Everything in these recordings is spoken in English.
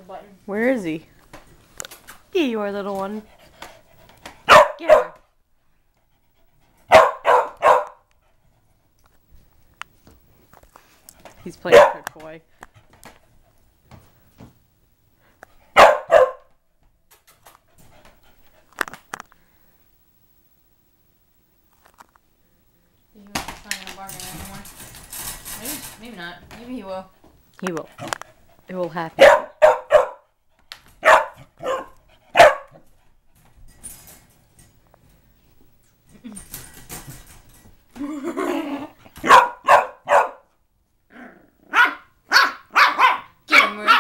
button. Where is he? Here you are, little one. Get her. He's playing with her toy. He was not gonna bark at her anymore. Maybe not. Maybe he will. He will. It will happen. Get him, Ruth.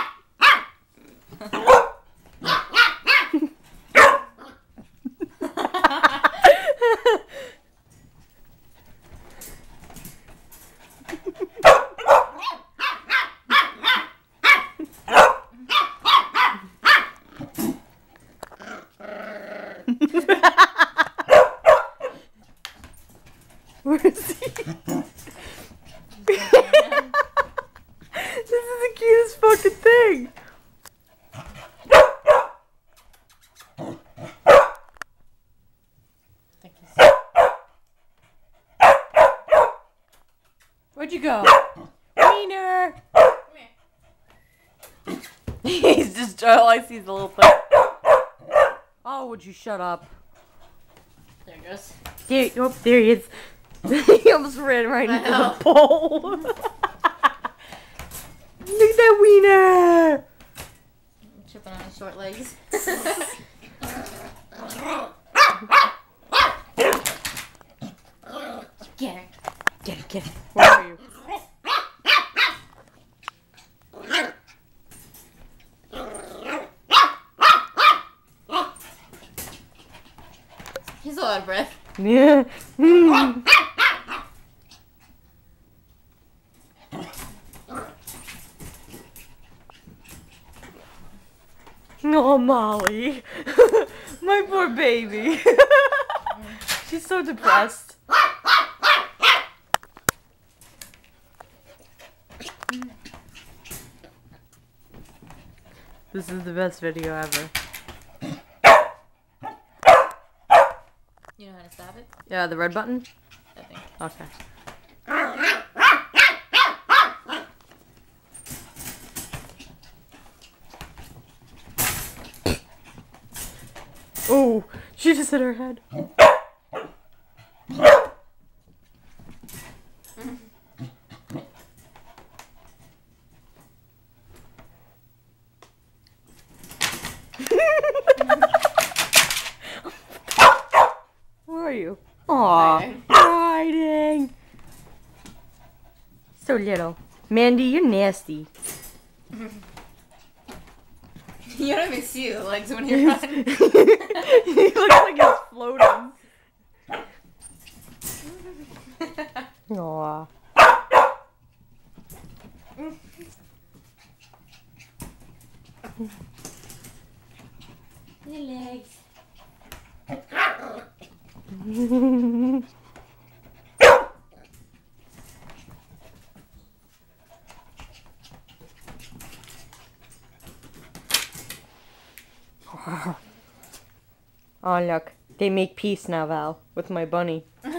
Where is he? This is the cutest fucking thing. Where'd you go? Wiener! Come here. He's just, all I see is the little thing. Oh, would you shut up? There it goes. There, oh, there he is. He almost ran right into the pole. Look at that wiener! I'm tripping on his short legs. Get her. Get it, get it. Where are you? He's a lot of breath. Yeah. Oh, Molly. My poor baby. She's so depressed. This is the best video ever. You know how to stop it? Yeah, the red button? I think. Okay. Oh, she just hit her head. Where are you? Aw, hiding. So little. Mandy, you're nasty. You don't even see the legs when you're running. He looks like he's floating. Aw. Your legs. Oh, look. They make peace now, Val, with my bunny.